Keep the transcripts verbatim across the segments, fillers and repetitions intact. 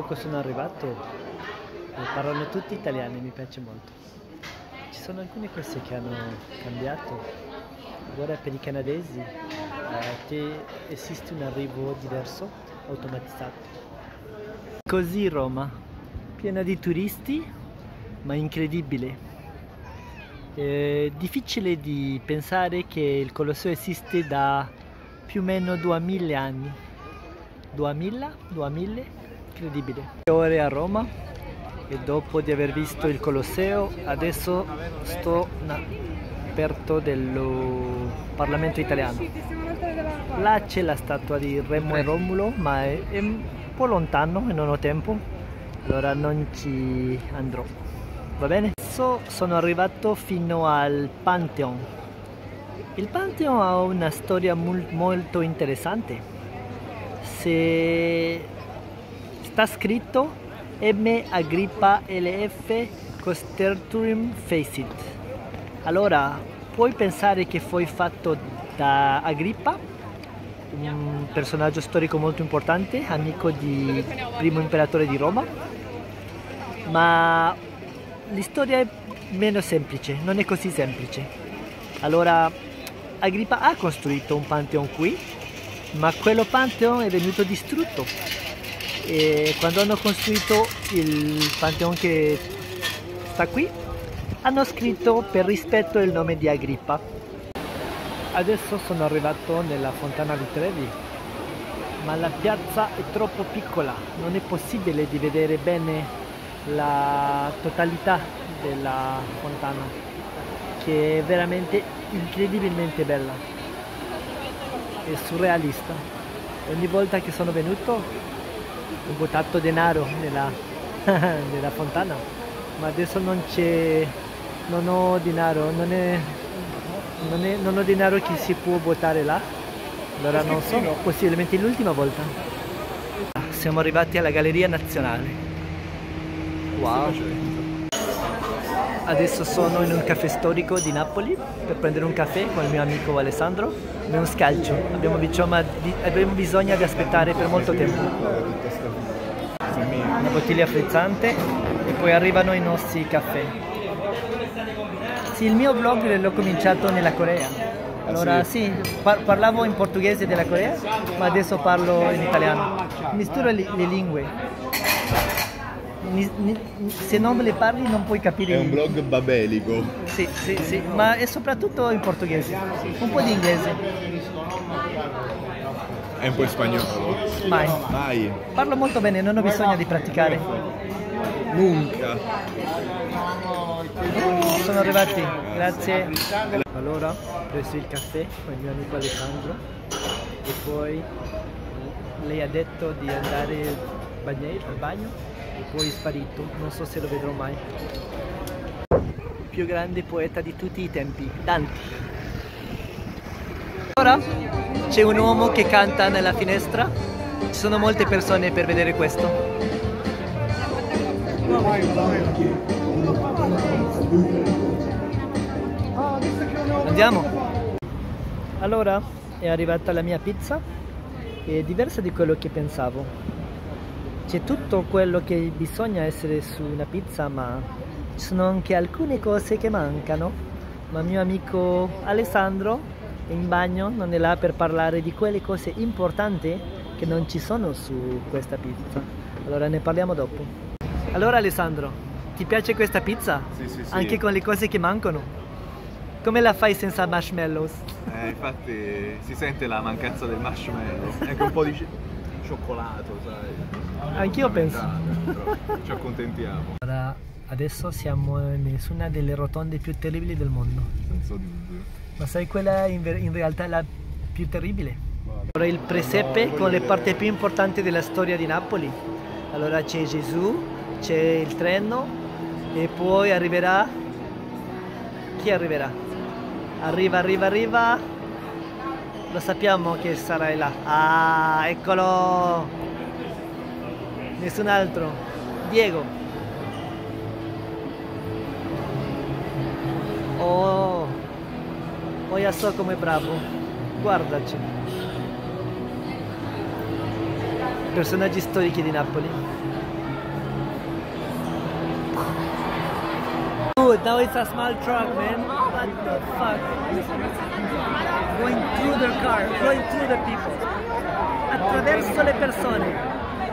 poco sono arrivato e parlano tutti italiani, mi piace molto. Ci sono alcune cose che hanno cambiato. Ora per i canadesi eh, esiste un arrivo diverso, automatizzato. Così Roma, piena di turisti, ma incredibile. È difficile di pensare che il Colosseo esiste da più o meno duemila anni. duemila? duemila? Incredibile. Ore a Roma e dopo di aver visto il Colosseo adesso sto aperto del Parlamento italiano. Là c'è la statua di Remo e Romulo, ma è, è un po' lontano e non ho tempo, allora non ci andrò. Va bene? Adesso sono arrivato fino al Pantheon. Il Pantheon ha una storia molto interessante. Se sta scritto M. Agrippa L F Costerturum Facit. Allora, puoi pensare che fu fatto da Agrippa, un personaggio storico molto importante, amico di primo imperatore di Roma, ma la storia è meno semplice, non è così semplice. Allora, Agrippa ha costruito un Pantheon qui, ma quello Pantheon è venuto distrutto. E quando hanno costruito il Pantheon che sta qui, hanno scritto per rispetto il nome di Agrippa. Adesso sono arrivato nella Fontana di Trevi, ma la piazza è troppo piccola, non è possibile di vedere bene la totalità della fontana, che è veramente incredibilmente bella, è surrealista. Ogni volta che sono venuto ho buttato denaro nella, nella fontana, ma adesso non c'è, non ho denaro, non, è, non, è, non ho denaro che si può buttare là, allora non so, possibilmente l'ultima volta. Siamo arrivati alla Galleria Nazionale. Wow. Adesso sono in un caffè storico di Napoli per prendere un caffè con il mio amico Alessandro e un scalcio. Abbiamo bisogno di, abbiamo bisogno di aspettare per molto tempo. Una bottiglia frizzante e poi arrivano i nostri caffè. Sì, il mio vlog l'ho cominciato nella Corea. Allora sì, par parlavo in portoghese della Corea, ma adesso parlo in italiano. Misturo le, le lingue. Se non le parli non puoi capire. È un blog babelico. Sì, sì, sì, ma è soprattutto in portoghese, un po' di inglese. È un po' in spagnolo? Mai. Mai. Parlo molto bene, non ho bisogno di praticare. Nunca. Sono arrivati, grazie. Allora, ho preso il caffè con il mio amico Alessandro e poi lei ha detto di andare al bagno. E poi è sparito, non so se lo vedrò mai. Il più grande poeta di tutti i tempi, Dante. Ora c'è un uomo che canta nella finestra, ci sono molte persone per vedere questo. Andiamo! Allora è arrivata la mia pizza, è diversa di quello che pensavo. C'è tutto quello che bisogna essere su una pizza, ma ci sono anche alcune cose che mancano. Ma mio amico Alessandro è in bagno, non è là per parlare di quelle cose importanti che non ci sono su questa pizza. Allora ne parliamo dopo. Allora Alessandro, ti piace questa pizza? Sì, sì, sì. Anche con le cose che mancano? Come la fai senza marshmallows? Eh, infatti si sente la mancanza del marshmallow, anche un po' di cioccolato, sai. Anch'io penso. Ci accontentiamo. Allora, adesso siamo in una delle rotonde più terribili del mondo. Senza dubbio. Ma sai quella in, in realtà è la più terribile? Allora il presepe con le parti più importanti della storia di Napoli. Allora c'è Gesù, c'è il treno e poi arriverà... Chi arriverà? Arriva, arriva, arriva... Lo sappiamo che sarà là. Ah, eccolo! Nessun altro. Diego. Oh, oh, io so come è bravo. Guardaci. Personaggi storici di Napoli. Dude, now it's a small truck, man. What the fuck? Going through the car, going through the people. Attraverso le persone.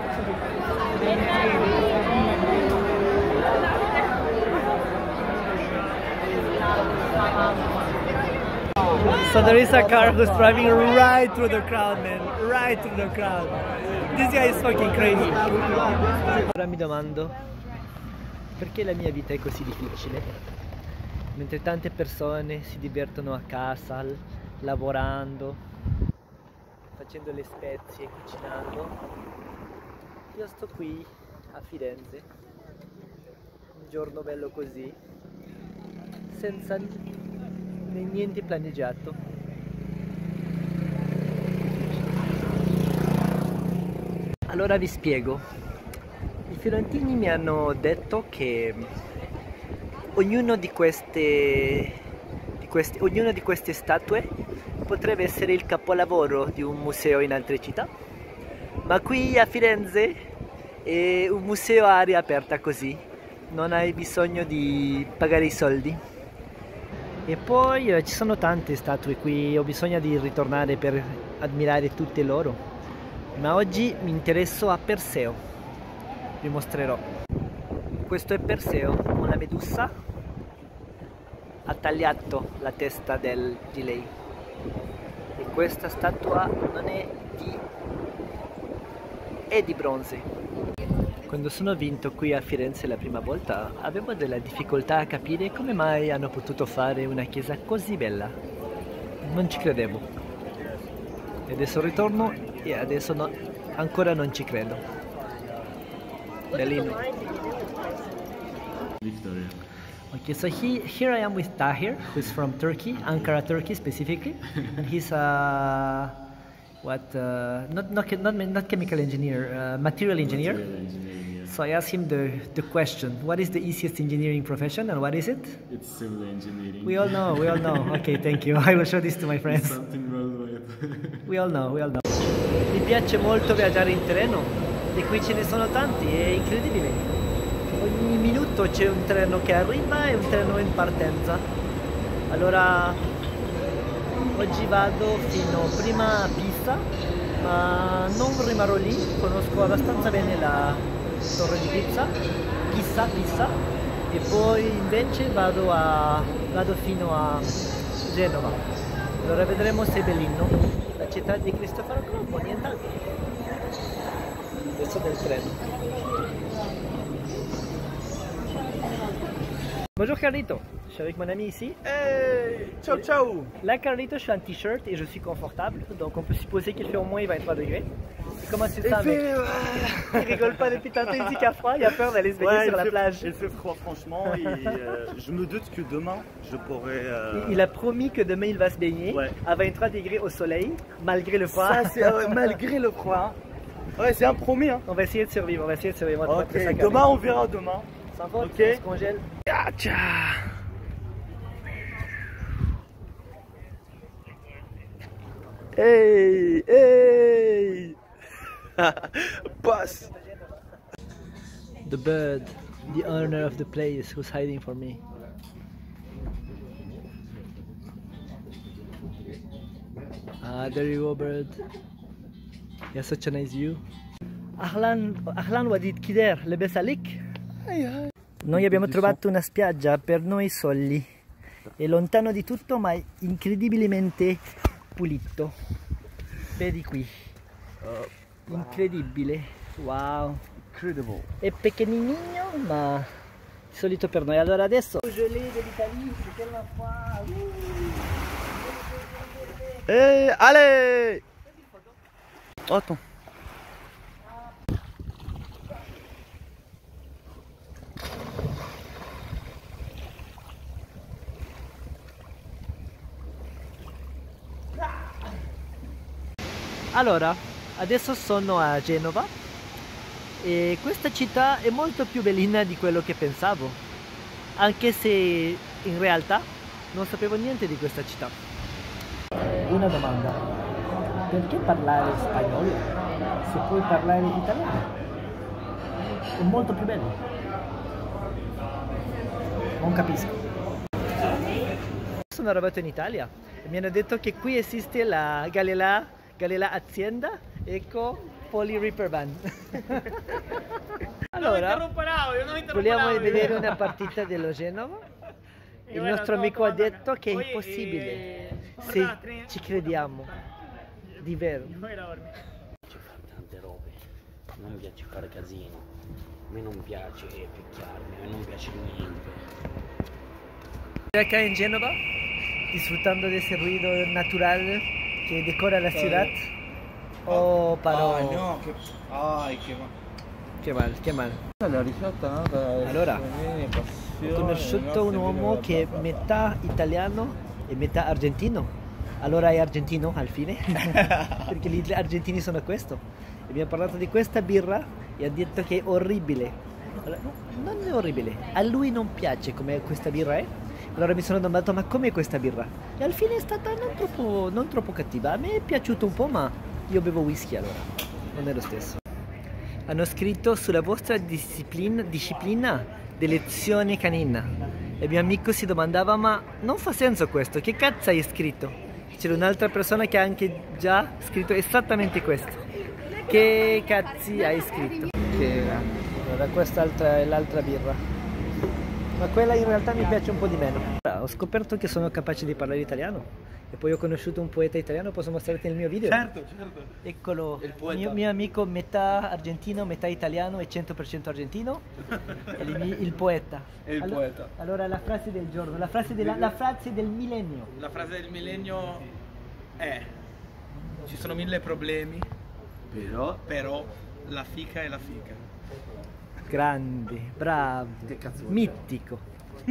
So there is a car who's driving right through the crowd, man. Right through the crowd. This guy is fucking crazy. Ora mi domando perché la mia vita è così difficile. Mentre tante persone si divertono a casa, lavorando, facendo le spezie, cucinando, io sto qui a Firenze, un giorno bello così, senza niente pianeggiato. Allora vi spiego. I fiorentini mi hanno detto che ognuno di queste, di queste, ognuna di queste statue potrebbe essere il capolavoro di un museo in altre città, ma qui a Firenze è un museo a aria aperta così, non hai bisogno di pagare i soldi. E poi eh, ci sono tante statue qui, ho bisogno di ritornare per ammirare tutte loro, ma oggi mi interesso a Perseo, vi mostrerò. Questo è Perseo, una medusa, ha tagliato la testa del, di lei, e questa statua non è di, è di bronze. Quando sono venuto qui a Firenze la prima volta avevo della difficoltà a capire come mai hanno potuto fare una chiesa così bella. Non ci credevo. E adesso ritorno e adesso no, ancora non ci credo. Bellino. Victoria. Okay, so he, here I am with Tahir, who's from Turkey, Ankara, Turkey specifically, and he's a what? Uh, not not not not chemical engineer, uh, material engineer. Material engineering, yeah. So I asked him the the question: what is the easiest engineering profession, and what is it? It's civil engineering. We all know. We all know. Okay, thank you. I will show this to my friends. Something wrong with. We all know. We all know. Mi piace molto viaggiare in treno e qui ce ne sono tanti, è incredibile. Ogni minuto c'è un treno che arriva e un treno in partenza. Allora oggi vado fino prima a Pisa, ma non rimarrò lì, conosco abbastanza bene la torre di Pisa, Pisa, Pisa, e poi invece vado, a, vado fino a Genova. Allora vedremo se è bellino, la città di Cristoforo Colombo, nient'altro. Adesso del treno. Bonjour Carlito, je suis avec mon ami ici. Hey, ciao ciao. Là Carlito, je suis en t-shirt et je suis confortable, donc on peut supposer qu'il fait au moins vingt-trois degrés. Et comment tu te sens, mec? Il rigole pas depuis tantôt, il dit qu'il a froid, il a peur d'aller se baigner Ouais, sur la fait, plage. il fait froid franchement et euh, je me doute que demain je pourrai... Euh... Il a promis que demain il va se baigner Ouais. à vingt-trois degrés au soleil, malgré le froid. Ça c'est euh, malgré le froid. Ouais, c'est un promis hein. On va essayer de survivre, on va essayer de survivre. On va te Ok, montrer ça, demain Carlito. on verra demain. Sans faute, Ok. on se congèle. Ah, tcha. Hey, hey. Boss. The bird, the owner of the place who's hiding for me. Ah, there you go, bird. You have such a nice view. Ahlan, Ahlan Wadid Kider, lebes alik. Noi abbiamo trovato una spiaggia per noi soli. È lontano di tutto, ma è incredibilmente pulito. Vedi qui. Incredibile. Wow. Incredible. È pequenininho, ma solito per noi. Allora adesso gelé dell'Italie, c'est tellement froid. Hey, allez. Oh, attends. Allora, adesso sono a Genova e questa città è molto più bellina di quello che pensavo, anche se in realtà non sapevo niente di questa città. Una domanda: perché parlare spagnolo se puoi parlare italiano? È molto più bello. Non capisco. Sono arrivato in Italia e mi hanno detto che qui esiste la Galilea, Galilea Azienda Eco Poly Reaper Van. Allora, vogliamo vedere una partita dello Genova. Il nostro amico ha detto che è impossibile, se ci crediamo, di vero. Ci fa tante robe, non mi piace fare casino, a me non piace picchiarmi, a me non piace niente. Acá in Genova, disfrutando de ese ruido natural que decora la ciudad. Oh, parò. Ah, no, che... Ai, che... Che mal, che mal. La ricetta nata Allora, ho conosciuto un uomo che è metà italiano e metà argentino. Allora è argentino al fine, perché gli argentini sono questo. E mi ha parlato di questa birra e ha detto che è orribile. Allora, no, non è orribile, a lui non piace come questa birra è. Allora mi sono domandato, ma com'è questa birra? E al fine è stata non troppo, non troppo cattiva. A me è piaciuto un po', ma io bevo whisky allora, non è lo stesso. Hanno scritto sulla vostra disciplina, disciplina d'elezione canina. E il mio amico si domandava, ma non fa senso questo, che cazzo hai scritto? C'era un'altra persona che ha anche già scritto esattamente questo. Che cazzi hai scritto? Che... Allora, questa è l'altra birra. Ma quella in realtà mi piace un po' di meno. Ho scoperto che sono capace di parlare italiano. E poi ho conosciuto un poeta italiano, posso mostrarti il mio video? Certo, certo. Eccolo, Il il poeta. mio, mio amico metà argentino, metà italiano e cento per cento argentino. E il, il poeta. È il allora, poeta. Allora la frase del giorno, la frase, della, la frase del millennio. La frase del millennio è: ci sono mille problemi, Però... però la fica è la fica. Grande, bravo, Che cazzo vuol mitico.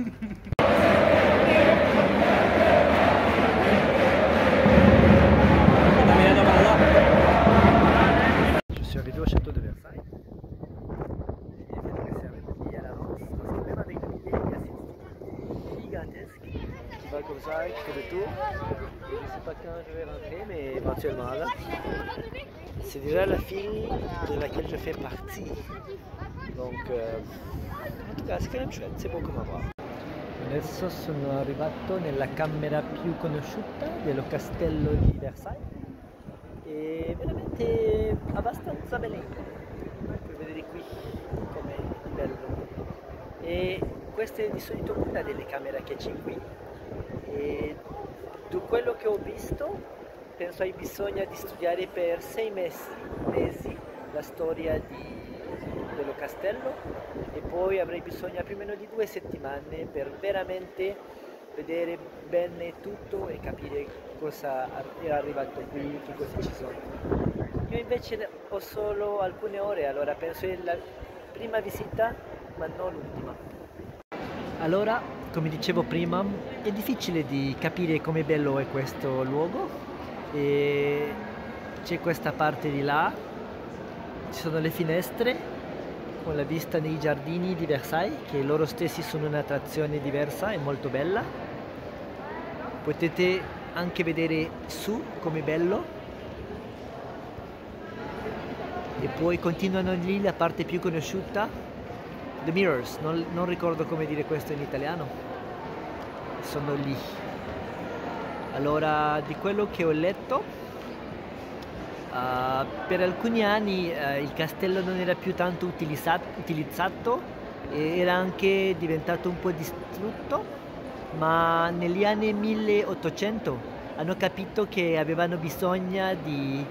Je suis arrivé au château de Versailles. J'ai fait une cérémonie à l'avance parce que même avec le billet, il y a cette gigantesque qui va comme ça, qui fait le tour. Et je sais pas quand je vais rentrer, mais éventuellement là. C'est déjà la file de laquelle je fais partie. Donc, euh, en tout cas, c'est quand même chouette, c'est beau comme à voir. Adesso sono arrivato nella camera più conosciuta dello castello di Versailles. E veramente abbastanza bellino per vedere qui com'è bello. E questa è di solito una delle camere che c'è qui. E da quello che ho visto penso hai bisogno di studiare per sei mesi, mesi la storia di, dello castello e poi avrei bisogno più o meno di due settimane per veramente vedere bene tutto e capire cosa è arrivato qui, che cosa ci sono. Io invece ho solo alcune ore, allora penso è la prima visita ma non l'ultima. Allora, come dicevo prima, è difficile di capire com'è bello è questo luogo. E c'è questa parte di là, ci sono le finestre con la vista nei giardini di Versailles, che loro stessi sono un'attrazione diversa e molto bella. Potete anche vedere su com'è bello e poi continuano lì la parte più conosciuta, The Mirrors, non, non ricordo come dire questo in italiano, sono lì. Allora, di quello che ho letto, uh, per alcuni anni uh, il castello non era più tanto utilizzato, utilizzato e era anche diventato un po' distrutto, ma negli anni milleottocento hanno capito che avevano bisogno di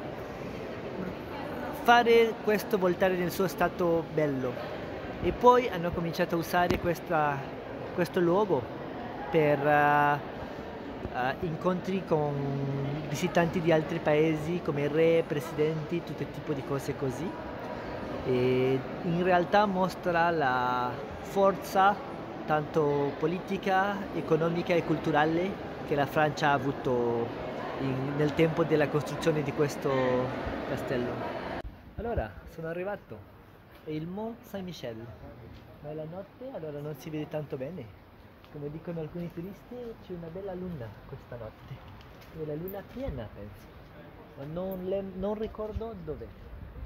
fare questo voltare nel suo stato bello e poi hanno cominciato a usare questa, questo luogo per uh, Uh, incontri con visitanti di altri paesi come re, presidenti, tutto tipo di cose così, e in realtà mostra la forza tanto politica, economica e culturale che la Francia ha avuto in, nel tempo della costruzione di questo castello. Allora, sono arrivato, è il Mont Saint-Michel, ma è la notte allora non si vede tanto bene. Come dicono alcuni turisti, c'è una bella luna questa notte. È la luna piena, penso. Ma non, le, non ricordo dove.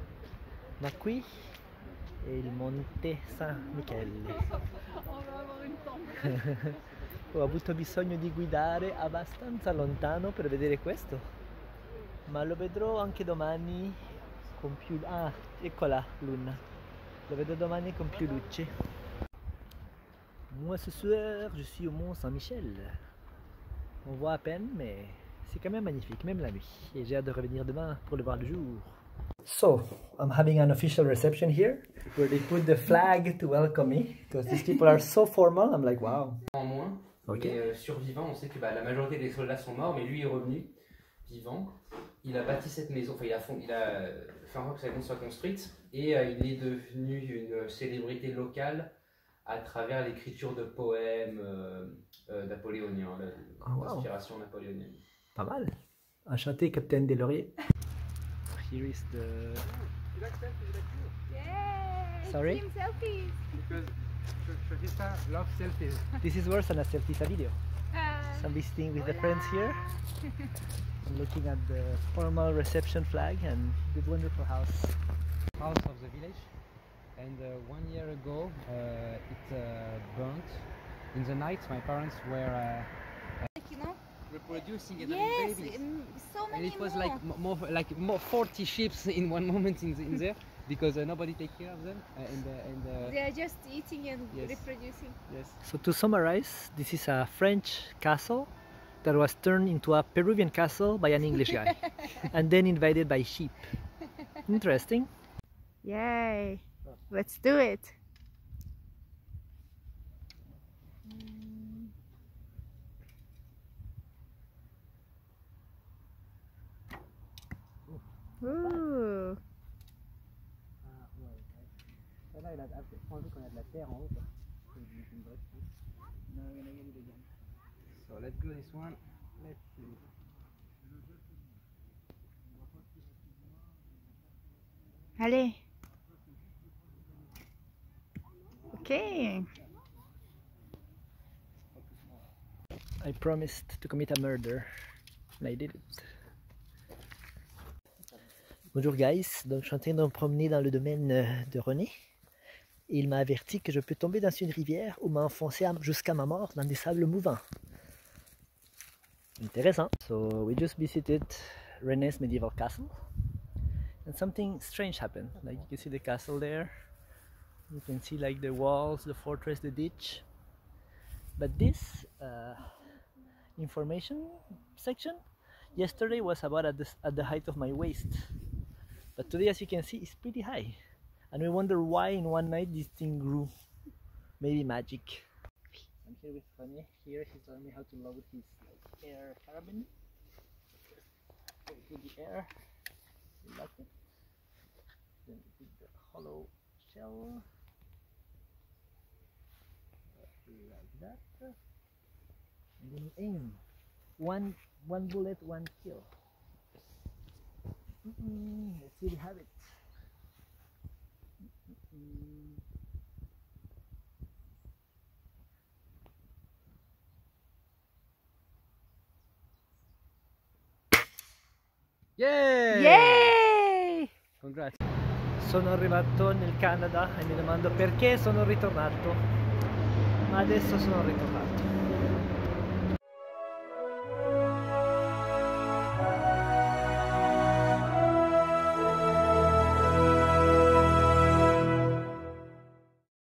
Ma qui è il Monte San Michele. Ho avuto bisogno di guidare abbastanza lontano per vedere questo, ma lo vedrò anche domani con più... Ah, eccola luna, lo vedo domani con più luce. Moi ce soir je suis au Mont Saint-Michel. On voit à peine, mais c'est quand même magnifique, même la nuit. Et j'ai hâte de revenir demain pour le voir le jour. So, I'm having an official reception here, where they put the flag to welcome me, because these people are so formal. I'm like, wow. En moins, Okay. mais euh, survivant, on sait que bah, la majorité des soldats sont morts, mais lui est revenu, vivant. Il a bâti cette maison, enfin il a, fond, il a euh, fait en sorte que cette maison soit construite, et euh, il est devenu une célébrité locale à travers l'écriture de poèmes euh, euh, napoléoniens, l'inspiration Oh, wow. napoléonienne. Pas mal. Enchanté, Capitaine Delaurier. Here is the... Yay! Sorry? Team selfies! Shotista love selfies. This is worse than a selfie video. Uh, So I'm visiting with the hola. friends here. I'm looking at the formal reception flag and this wonderful house. House of the village, and uh, one year ago uh, it uh, burnt. In the night my parents were uh, You know? reproducing and Yes, having babies. mm, so And many it was more. like m- more like more forty ships in one moment in, the, in there because uh, nobody take care of them uh, and uh, and uh, They are just eating and Yes. reproducing. yes. So to summarize, this is a French castle that was turned into a Peruvian castle by an English guy and then invaded by sheep. Interesting. Yay! Let's do it! Ooh. So let's go this one. Let's see. Allez! Okay! I promised to commit a murder and I did it. Bonjour guys, donc je suis en train de me promener dans le domaine de René. Et il m'a averti que je peux tomber dans une rivière ou m'enfoncer jusqu'à ma mort dans des sables mouvants. Intéressant. So we just visited René's medieval castle and something strange happened. Like you can see the castle there. You can see like the walls, the fortress, the ditch. But this uh, information section yesterday was about at the, at the height of my waist. But today, as you can see, it's pretty high. And we wonder why in one night this thing grew. Maybe magic. I'm here with René. Here he's telling me how to load his like, air carabin. With the air. Like it. Then with the hollow shell. Like that. And then aim. One, one bullet, one kill. Mm-mm. Let's see if we have it. Mm-mm. Yay! Yay! Congrats. Sono arrivato nel Canada e mi domando perché sono ritornato, ma adesso sono ritornato.